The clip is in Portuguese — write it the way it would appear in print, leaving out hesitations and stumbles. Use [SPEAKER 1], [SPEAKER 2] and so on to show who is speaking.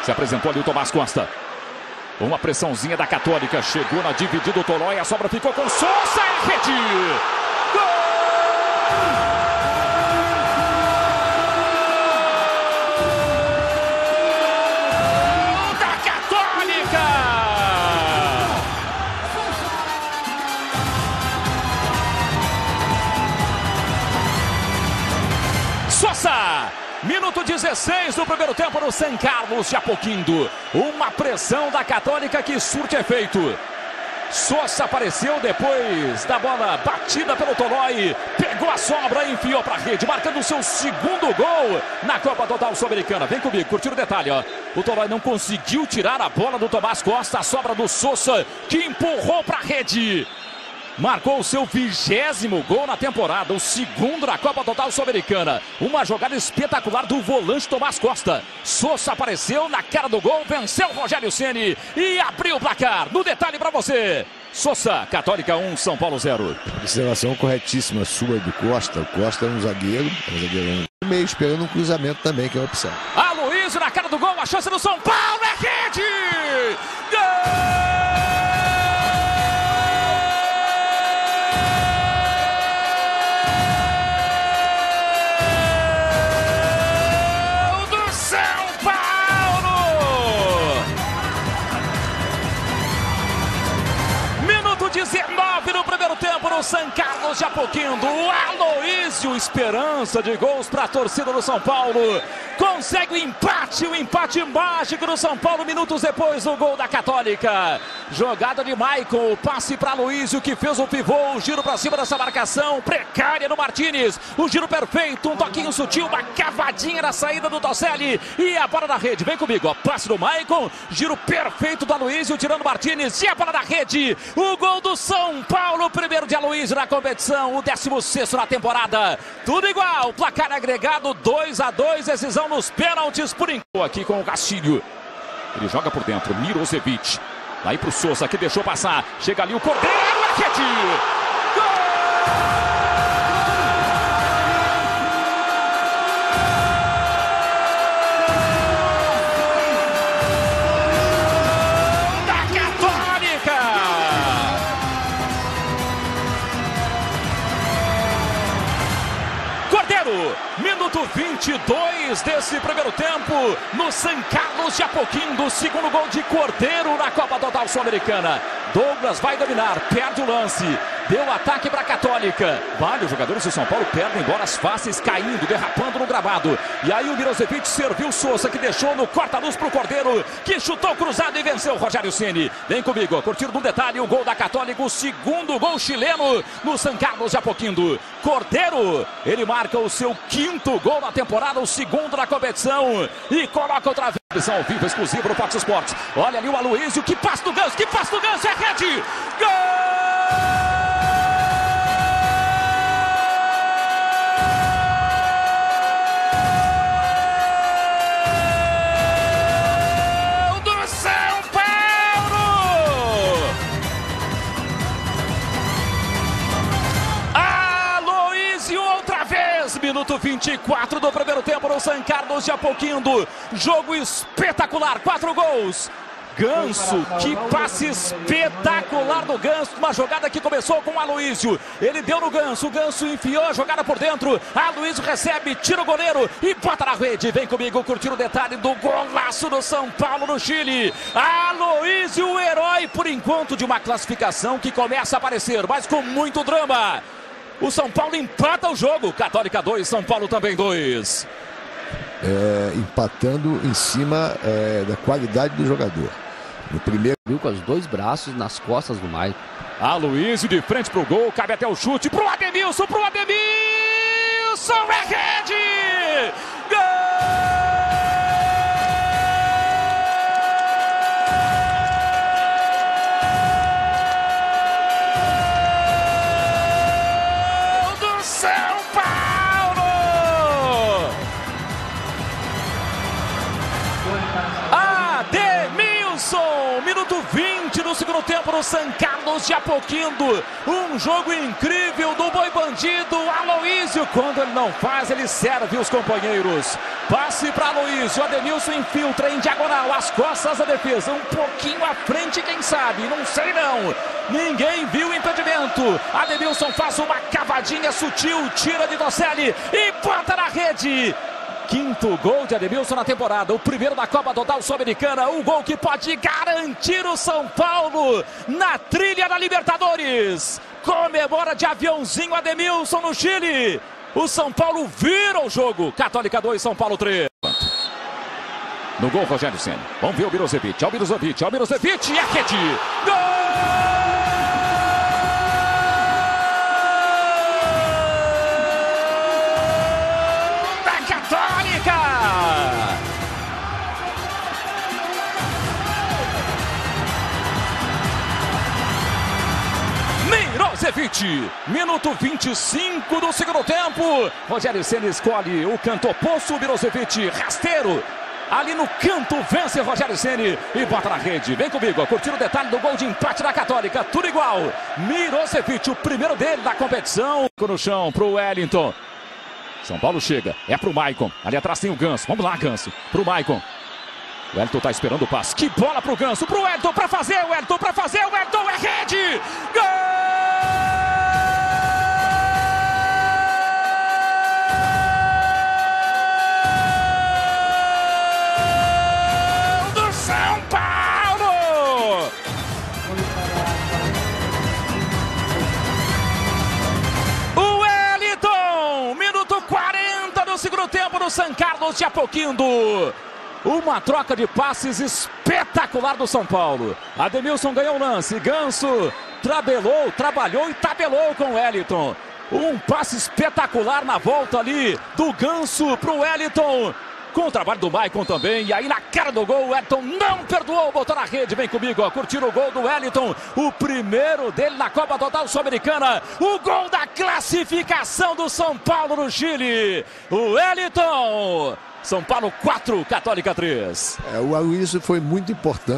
[SPEAKER 1] Se apresentou ali o Tomás Costa. Uma pressãozinha da Católica. Chegou na dividida o Tolói. A sobra ficou com Sousa e rede. Gol! Sousa, minuto 16 do primeiro tempo no São Carlos de Apoquindo. Uma pressão da Católica que surte efeito. Sousa apareceu depois da bola batida pelo Tolói. Pegou a sobra e enfiou para a rede, marcando o seu segundo gol na Copa Total Sul-Americana. Vem comigo, curtir o detalhe, ó. O Tolói não conseguiu tirar a bola do Tomás Costa. A sobra do Sousa que empurrou para a rede. Marcou o seu 20º gol na temporada, o segundo na Copa Total Sul-Americana. Uma jogada espetacular do volante Tomás Costa. Sousa apareceu na cara do gol, venceu o Rogério Ceni e abriu o placar. No detalhe para você. Sousa, Católica 1, São Paulo 0.
[SPEAKER 2] Observação corretíssima sua do Costa. O Costa é um zagueiro meio esperando um cruzamento também, que é uma opção.
[SPEAKER 1] Aloysio na cara do gol, a chance do São Paulo é rede! Gol! Minuto 19 no primeiro tempo no São Carlos de Apoquindo. O Aloysio, esperança de gols para a torcida do São Paulo. Consegue o empate mágico do São Paulo minutos depois do gol da Católica. Jogada de Maicon, passe para Aloysio que fez o pivô, o giro para cima dessa marcação precária no Martínez. O giro perfeito, um toquinho sutil, uma cavadinha na saída do Toselli e a bola na rede. Vem comigo, ó, passe do Maicon, giro perfeito do Aloysio tirando o Martínez e a bola na rede. O gol do São Paulo, primeiro de Aloysio na competição, o 16º na temporada. Tudo igual, placar agregado 2-2, decisão nos pênaltis por enquanto. Aqui com o Castilho. Ele joga por dentro, Mirosevic. Daí pro Sousa que deixou passar. Chega ali o Cordeiro, a rede. Gol! Minuto 22 desse primeiro tempo no São Carlos de Apoquindo. Segundo gol de Cordeiro na Copa Total Sul-Americana. Douglas vai dominar, perde o lance. Deu ataque para a Católica. Vários jogadores do São Paulo perdem bolas fáceis, caindo, derrapando no gramado. E aí o Mirosevic serviu o Sousa, que deixou no corta-luz para o Cordeiro, que chutou cruzado e venceu o Rogério Ceni. Vem comigo, curtindo no detalhe o gol da Católica, o segundo gol chileno no São Carlos de Apoquindo. Cordeiro, ele marca o seu 5º gol na temporada, o segundo na competição. E coloca outra vez. Transmissão ao vivo, exclusiva no Fox Sports. Olha ali o Aloysio, que passe do Ganso, é rede! Gol! Minuto 24 do primeiro tempo no São Carlos de Apoquindo. Jogo espetacular, 4 gols. Ganso, que passe espetacular do Ganso. Uma jogada que começou com o Aloysio. Ele deu no Ganso, o Ganso enfiou a jogada por dentro. Aloysio recebe, tira o goleiro e bota na rede. Vem comigo curtir o detalhe do golaço do São Paulo no Chile. Aloysio, o herói por enquanto de uma classificação que começa a aparecer, mas com muito drama. O São Paulo empata o jogo. Católica 2, São Paulo também 2.
[SPEAKER 2] Empatando em cima da qualidade do jogador. No primeiro,
[SPEAKER 3] com os 2 braços nas costas do Maicon.
[SPEAKER 1] Aloysio de frente pro gol, cabe até o chute pro Ademilson, é rede! Gol! Wellington, minuto 20 do segundo tempo no São Carlos de Apoquindo. Um jogo incrível do boi bandido Aloísio. Quando ele não faz, ele serve os companheiros. Passe para Aloísio, Ademilson infiltra em diagonal, as costas da defesa. Um pouquinho à frente, quem sabe? Não sei não. Ninguém viu o impedimento. Ademilson faz uma cavadinha sutil, tira de Docelli e bota na rede. Quinto gol de Ademilson na temporada, o primeiro da Copa Total Sul-Americana, o gol que pode garantir o São Paulo na trilha da Libertadores. Comemora de aviãozinho Ademilson no Chile. O São Paulo vira o jogo. Católica 2, São Paulo 3. No gol, Rogério Ceni. Vamos ver o Mirosevic, e a rede. Gol! Mirosevic, minuto 25 do segundo tempo. Rogério Ceni escolhe o canto oposto, Mirosevic, rasteiro. Ali no canto, vence Rogério Ceni e bota na rede. Vem comigo, a curtir o detalhe do gol de empate da Católica. Tudo igual. Mirosevic, o primeiro dele da competição. No chão pro Wellington. São Paulo chega, é pro Maicon. Ali atrás tem o Ganso. Vamos lá, Ganso. Pro Maicon. O Wellington tá esperando o passe. Que bola pro Ganso, pro Wellington, pra fazer, o Wellington, é rede! Gol! Do São Paulo! O Wellington, minuto 40 do segundo tempo no São Carlos de Apoquindo. Uma troca de passes espetacular do São Paulo. Ademilson ganhou o lance. Ganso trabalhou e tabelou com o Wellington. Um passe espetacular na volta ali do Ganso pro Wellington. Com o trabalho do Maicon também. E aí na cara do gol, o Wellington não perdoou, botou na rede. Vem comigo, ó, curtir o gol do Wellington. O primeiro dele na Copa Total Sul-Americana. O gol da classificação do São Paulo no Chile. O Wellington. São Paulo 4, Católica 3.
[SPEAKER 2] O Aloísio foi muito importante.